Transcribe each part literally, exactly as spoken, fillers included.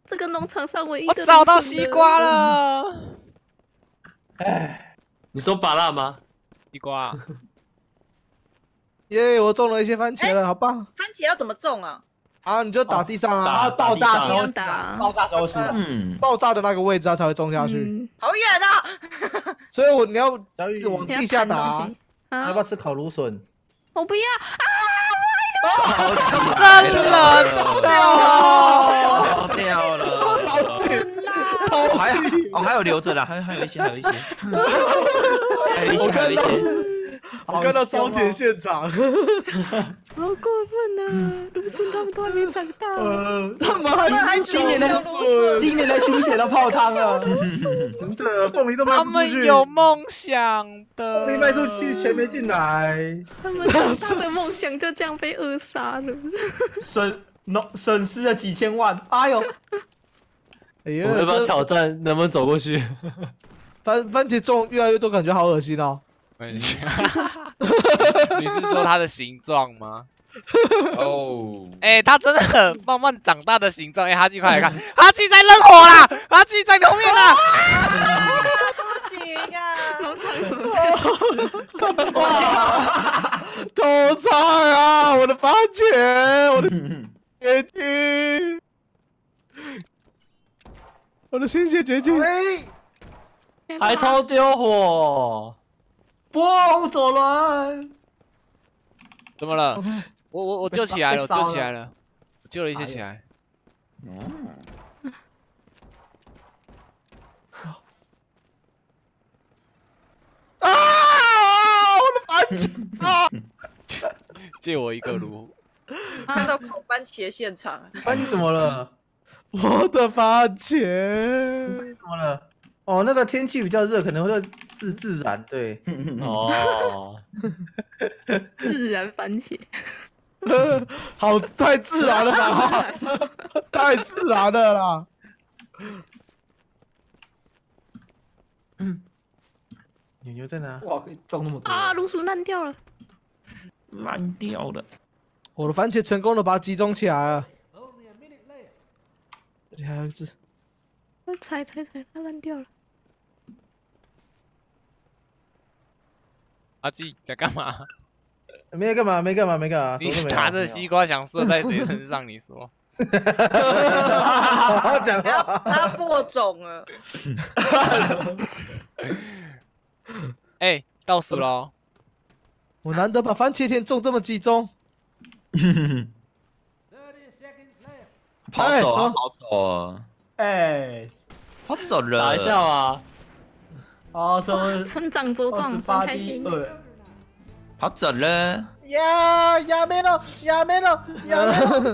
这个农场上唯一的。 我找到西瓜了。 哎， 你说芭乐吗？ 西瓜。 耶！我种了一些番茄了，好棒！ 番茄要怎么种啊？ 啊，你就打地上啊， 然后爆炸的时候打， 爆炸时候是嗯， 爆炸的那个位置它才会种下去。 好远啊！ 所以我你要小雨， 往地下打。 要不要吃烤芦笋？ 我不要真了， 烧掉了， 超气，超气！ 哦，还有留着啦，还有还有一些，还有一些，还有一些，还有一些。 我看到烧田现场， 好过分啊！卢森他们都还没长大， 呃，他们还今年的今年的心血都泡汤了， 真的，凤梨都卖他不出去。 们有梦想的， 凤梨卖出去，钱没进来。 他们长大的梦想就这样被扼杀了。 损农损失了几千万，哎呦！ 哎呀， 我们要不要挑战？能不能走过去？ 番番茄种越来越多，感觉好恶心哦。 你是说它的形状吗？ 哦， 哎、欸，它真的慢慢长大的形状。哎、欸，哈基快来看，哈基在扔火啦！哈基在后面啦！ 不行啊！ 农场准备哇！偷菜啊！我的番茄，我的结晶，我的心血结晶。 还偷丢火！ 不，我走了。 怎么了？ OK 我我我救起来了，我救起来了，我救了一些起来。 啊！我的番茄啊！ 借我一个炉。 看到烤番茄现场， 番茄怎么了？ 我的番茄怎么了？哦，那个天气比较热，可能会自自燃，对。 哦， 自然番茄， 好，太自然了吧？太自然了啦！ 牛牛在哪？ 哇，可以种那么多啊，卤鼠烂掉了。 烂掉了。 我的番茄成功的把它集中起来了。这里还有一只。 我踩踩踩，它烂掉了。 阿基在干嘛？ 没干嘛，没干嘛，没干嘛。 你什么都没有拿着西瓜想射在谁身上？你说？ 好好讲它话。 它播种了。 哎、欸，倒数喽！ 我难得把番茄田种这么集中。 跑走啊， 哎跑走啊， 哎， 跑走了。 打一下嘛！ 哦，什么？ 村长茁壮，很八开心。 跑走了。 呀呀没了，呀没了，呀没了，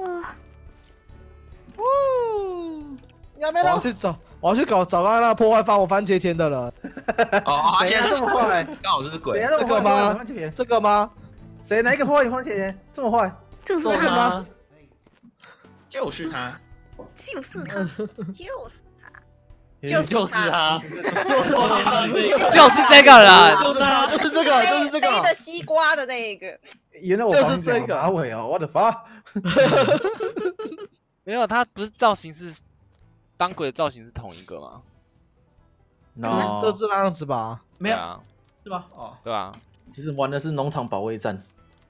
呜，呀没了。 我要去找，我要去搞找到那破坏番我番茄田的人。 哦，他谁现在这么坏？ 刚好是鬼谁。这么坏？ 这个吗番茄田？ 这个吗？ 谁哪一个破坏番茄田？这么坏？ 就是中他， 吗？ 就是他。 就是他，就是就是就是他， 就是这个人。 就是他，就是这个，就是这背个。 的西瓜的那一个。 原来我就是房间这个马尾哦，我的发。 没有，他不是造型是当鬼的造型是同一个吗？ 都是都是那样子吧？ 没有对啊， 是吧？哦， 对吧？ 其实玩的是农场保卫战。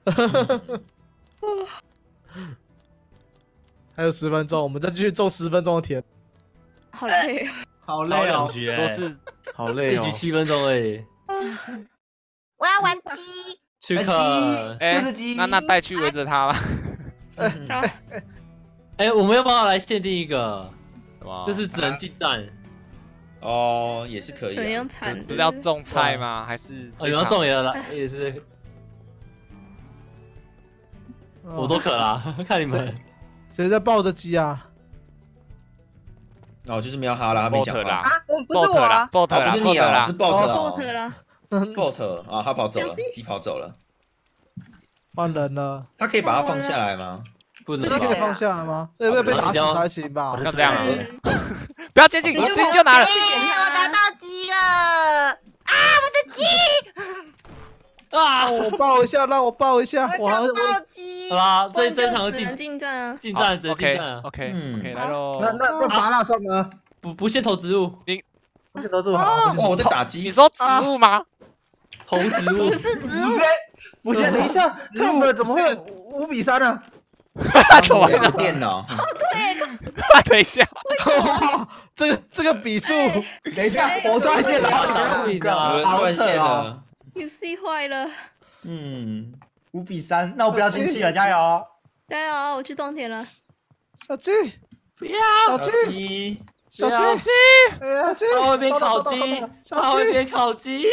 还有十分钟，我们再继续种十分钟的田。 好累啊。 好累哦。 两局哎， 都是好累哦一局。七分钟而已。 我要玩鸡。 去哎看， 哎、 就是鸡那那带去围着他吧。 好， 哎，我们要不要来限定一个？ 什么？ 就是只能近战。 哦，也是可以怎啊。 样惨？ 不是要种菜吗？还是哦，你要种也来，也是，我都可啦，看你们。 谁在抱着鸡啊？ 哦，就是喵哈啦，他没讲 bot 啦话。 啊，我不是我啊。 ，bot 哦， 啦， 不是你 bot 啊， 啦是，bot 波特哦啦， ，bot 啊，他跑走了小鸡， 鸡跑走了。 换人了， 他可以把它放下来吗？ 不能这个可以吧？ 放下来吗？这会被打死才行吧？ 要这样啊！ 嗯不要接近，接近就拿了。 我拿到鸡了！啊，我的鸡！ 啊！ 让我抱一下，让我抱一下。我好像我想暴击好。啦，这不然就这场进只能进站啊。 进站，直接进 OK 站啊！ OK 嗯 OK，来喽。 那那那拔蜡算吗？ 不不限投植物， 不是都这么好。 哇，我在打你击， 说植物吗？ 投植物不是植物， 不是，等一下，这个怎么会五比三呢？ 怎么会我的电脑， 等一下， 这个这个比数， 哎等一下，我断线了， 打不赢啊！ 我断线了。 U C 坏了， 嗯， 五比三，那我不要生气了，加油！ 加油！我去种田了。 小鸡， 不要， 小小鸡， 鸡， 小鸡， 小鸡， 哎呀， 小鸡， 他会变烤鸡，他会变烤鸡。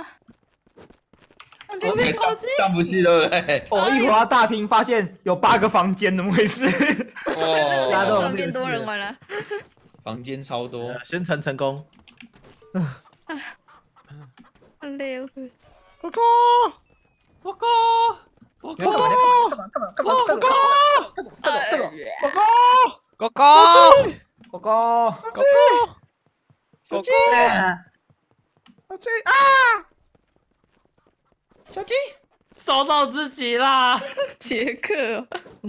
我去变烤鸡。 上不去，对不对？ 我一回到大厅，发现有八个房间，怎么回事？ 哦， 大家都有突变多人玩了。 房间超多， 呃宣传成功。 好累哦。 哥哥， 报告，报你要干嘛？ 告， 干嘛？干嘛？干嘛？干嘛？干嘛？干嘛？干嘛？干嘛？ 狗狗， 狗狗， 小鸡， 小鸡啊！小鸡， 烧到自己啦！ 杰克。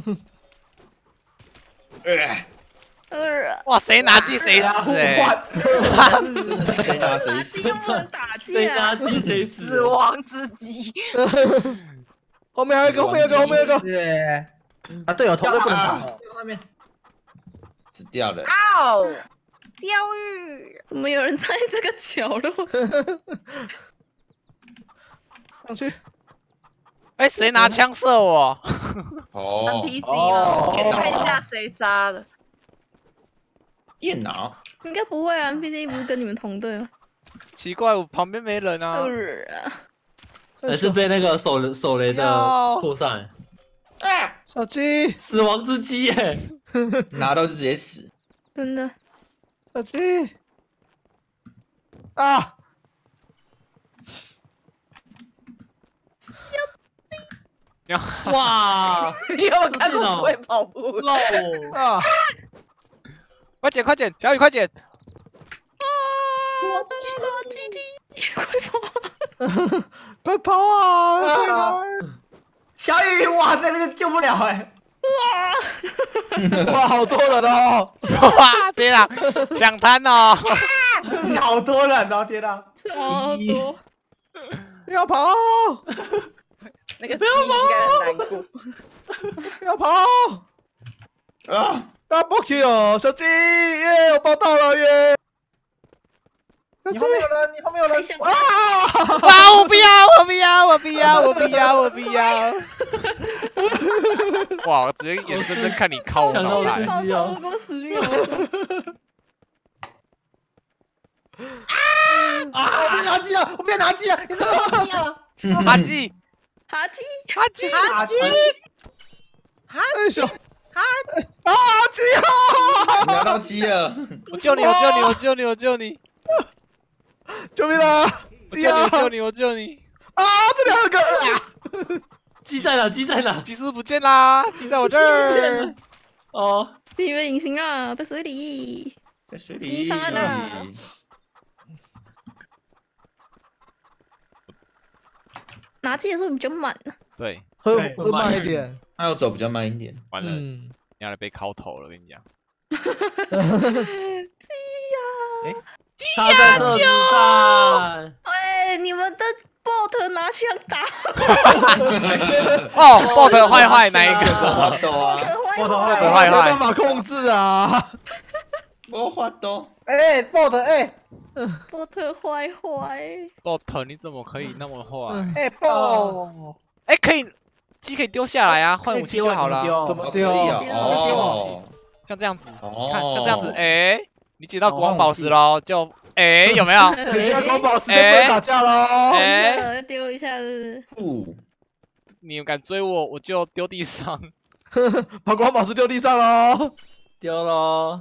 呃呃。 哇，谁拿鸡谁死哎！ 谁拿谁死？ 又不能打击谁啊拿！鸡谁死？ 死亡之鸡。 后面还有一个，后面有一个，后面有一个。 对。啊，队友头队不能打哦。 外面， 死掉了。 哦，钓鱼。 怎么有人在这个角落？ 上去。 哎，谁拿枪射我？ 哦 N P C 哦了，看一下谁杀的。 电脑， 应该不会啊 ，N P C 不是跟你们同队吗？ 奇怪，我旁边没人啊。 呃还是被那个手手雷的要扩散， 小鸡， 死亡之鸡耶！ 拿到就直接死。 真的。 小鸡，啊！ 哇， 你有看过不会跑步？ 漏啊！ 快捡快捡，小雨快捡！ 鸡鸡，快跑！ 快跑啊！ 小雨，哇塞，那个救不了哎！ 哇，好多人哦！ 哇，天啊，抢滩哦！ 好多人哦，天哪！ 超多。 不要跑！ 那个鸡应该很难过。 不要跑！ 啊！ Double kill，小鸡耶！我报到了耶！ 你后面有人，你后面有人太。想啊！ 哇，我不要，我不要，我不要，我不要，我不要！哇，我直接眼睁睁看你靠我抢到脑袋。 自己哦！ 超过十秒。 啊！我变拿鸡了，我变拿鸡了，你这什么鸡啊？ 阿基， 哈鸡， 阿基， 哈鸡，哈哎小哈， 啊鸡啊！ 拿到鸡了， 我救你，我救你，我救你，我救你， 救命啊！ 我救你，我救你，我救你！ 啊！这里还有个啊！ 鸡在哪？鸡在哪？ 鸡是不见啦，鸡在我这儿。 哦， 你们隐形了，在水里。 在水里。 鸡上岸了拿鸡的时候比较慢呢。 对， 会对会慢一点。 他要走比较慢一点。 完了，你嗯， 要来被敲头了，我跟你讲。 他在这里蛋。 哎，你们的 bot 拿枪打哦，bot 坏坏哪一个？ 花豆啊， 坏我的坏坏坏没办法控制啊！ 我花豆。 哎，bot，哎， ，bot 坏坏。 bot 你怎么可以那么坏？ 哎，bot， 哎，可以，鸡可以丢下来啊，换武器就好了。 怎么可以丢？ 啊？哦， 像这样子， 哦看像这样子，哎，你捡到国王宝石喽，就哎有没有？ 人家光宝石就不能打架喽！ 哎， 呃丢一下子。 不， 你敢追我，我就丢地上。 把光宝石丢地上喽！ 丢喽！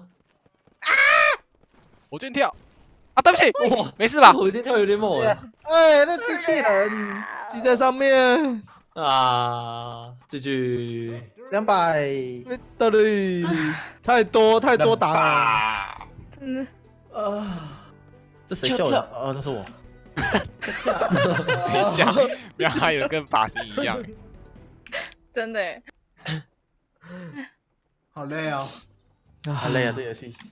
我先跳啊，对不起， 哇， 没事吧？ 我一定跳有点猛哎！ 哎，那机器人记在上面， 啊，这句两百， 到底太多太多打了。 打。 真的。 啊，这谁秀的？哦，那是我。 很像，不要还有跟发型一样。 真的耶。 好累哦， 好累啊，这游戏。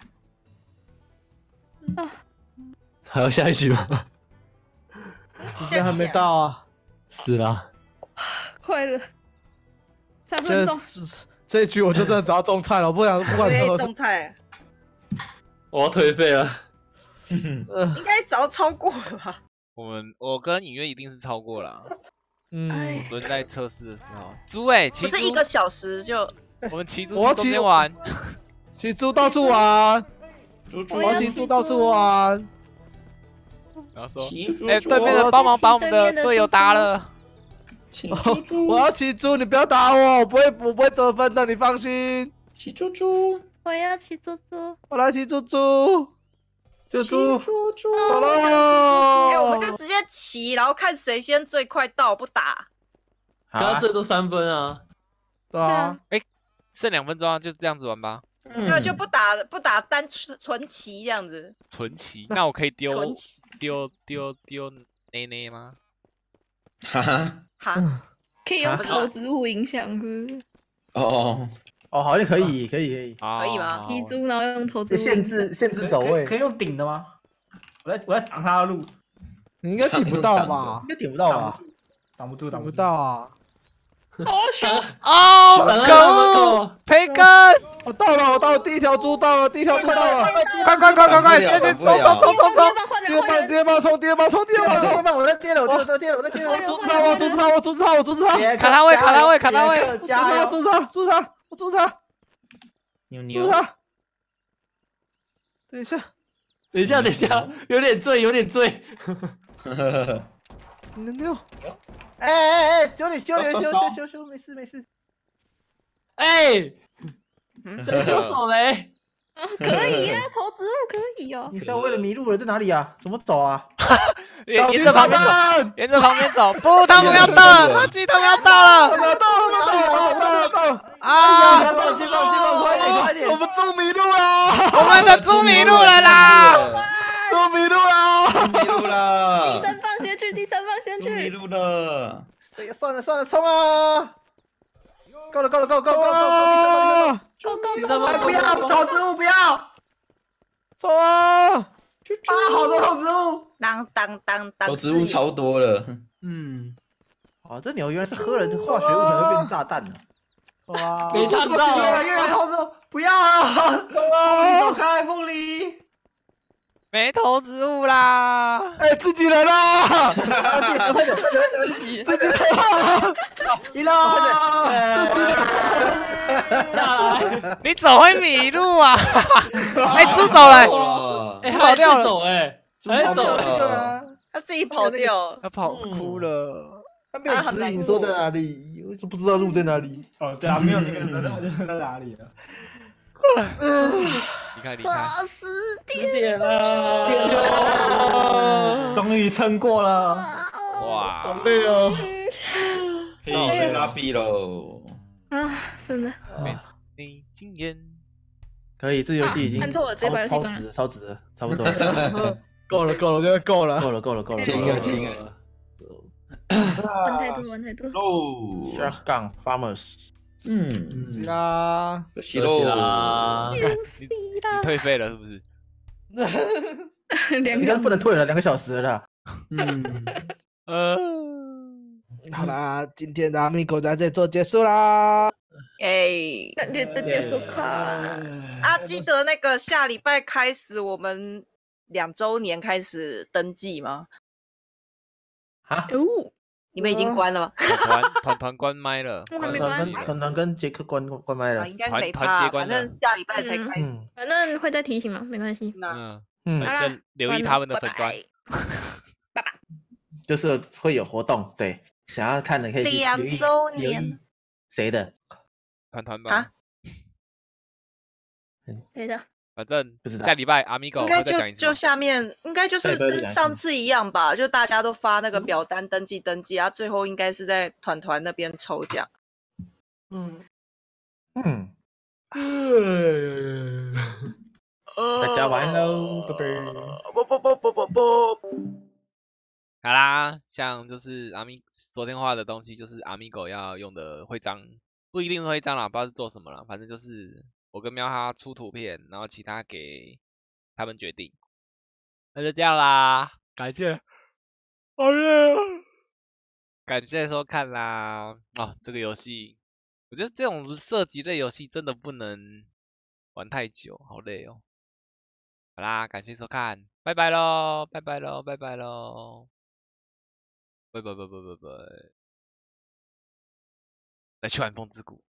还要下一局吗？ 时间还没到啊。 是啦， 快了，三这分钟。 这一局我就真的只要种菜了，我不想不管对， 多少。 种菜我要颓废了。 应该早超过了吧？ 我们我跟影月一定是超过了。 嗯， 昨天在测试的时候，猪哎，骑猪不是一个小时就我们骑猪我要骑去中间玩， 骑猪到处玩， 猪猪我要骑猪到处玩。 然后说， 骑猪哎，对面的帮忙把我们的队友打了。 骑猪猪， 我要骑猪，你不要打我，我不会，我不会得分的，你放心。 骑猪猪， 我要骑猪猪， 我来骑猪猪， 就猪猪猪， 走哎，我们喽。 就直接骑，然后看谁先最快到，不打。 刚刚最多三分啊。 对啊， 剩两分钟啊，就这样子玩吧。 那就不打了，不打单纯纯骑这样子。 纯骑，那我可以丢纯骑， 丢丢丢内内吗？ 哈哈， 哈， 可以用投植物影响，是不是？ 哦， 哦，好像可以，可以，可以。 可以吗骑猪然后用投植物限制限制走位， 可以用顶的吗？我在我在挡他的路，你应该顶不到吧应？该顶不到吧？ 挡不住，挡不到啊！ 好凶！ 哦，可恶！培根， 我到了，我到了，第一条猪到了，第一条猪到了， 快快快快快，直接冲冲冲冲冲！ 第二棒，第二棒冲，第二棒冲，第二棒冲！ 棒，我在接了，我在接了，我在接了， 我阻止他，我阻止他，我阻止他，我阻止他！ 卡他位，卡他位，卡他位！ 加油！阻止他，阻止他，我阻止他， 牛牛， 阻止他！等一下， 等一下，等一下，有点醉，有点醉。 牛牛， 哎哎哎，修理修理修修修修，没事没事。 哎，谁丢手雷？ 可以呀，投植物可以哦。 你需要为了迷路了，在哪里啊？怎么走啊？ 沿沿着旁边走，沿着旁边走。不，他们要到了，阿基他们要到了。 到了，到了，到了，到了，到了！ 啊！ 接棒，接棒，接棒，快点，快点！ 我们猪迷路了， 我们的猪迷路了啦！ 猪迷路了， 迷路了， 第三棒先去，第三棒先猪迷去。 路了， 谁算了算了，冲啊！够了够了够了够了够了够了！ 啊！ 够够你他妈不要投植物，不要！走啊！啊，好多投植物！ 当当当当， 投植物超多了， 嗯， 哦，这牛原来是喝了这化学物才会变炸弹呢。 哇， 没看到越来越有投植物，不要啊！走开，凤梨！ 没投植物啦！ 哎，自己人啦！ 快点快点快点快点！ 自己人啦！赢了！自己人！ 下来！ 你怎么会迷路啊？哎，猪走了， 哇， 哎， 跑掉了走哎，还走跑掉了啊， 他自己跑掉了。 他跑哭了。 他没有指引说在哪里，我就不知道路在哪里。 哦，对啊，没有那个人在哪里了。 离开离开。 啊，十点。 十点了， 终于撑过了， 哇， 好累哦。 可以去拉比喽， 啊，真的。 没经验。 可以，这游戏已经按错了这把游戏关了超值了，超值了，差不多了， 够了，够了，我觉得够了。 够了，够了，够了。 停了停了， 玩太多，玩太多。 喽， 下杠 farmers， 嗯， 是啦， 可惜可惜喽， 啦。 游戏你啦， 退费了是不是？ 应两个该不能退了，两个小时了啦。 嗯， 呃， 好啦，今天的阿米狗在这里做结束啦。 哎， 感觉的结束卡。 啊，记得那个下礼拜开始，我们两周年开始登记吗？ 哦， 你们已经关了吗？ 团团团团关麦了， 我还没关关机了。 团团跟杰克关关麦了啊，。应该团没差啊， 团结关了反正下礼拜才开始。 嗯反正会再提醒嘛，没关系。 那嗯， 嗯， 好啦反正留意他们的粉砖。 拜拜。 就是会有活动，对，想要看的可以去两留意周留意年谁的？ 团团吧啊， 谁的？ 反正不知道下礼拜阿米狗应该就会再讲一次就。下面应该就是跟上次一样吧，就大家都发那个表单登记登记啊，最后应该是在团团那边抽奖。 嗯， 嗯，大家晚安喽，拜拜。 不不不不不不。 好啦，像就是阿咪昨天画的东西，就是阿咪狗要用的徽章，不一定是徽章啦，不知道是做什么啦，反正就是我跟喵哈出图片，然后其他给他们决定。那就这样啦，感谢，好累啊，感谢收看啦。哦，这个游戏，我觉得这种射击类游戏真的不能玩太久，好累哦。好啦，感谢收看，拜拜喽，拜拜喽，拜拜喽。拜拜拜拜拜拜，来去玩风之谷。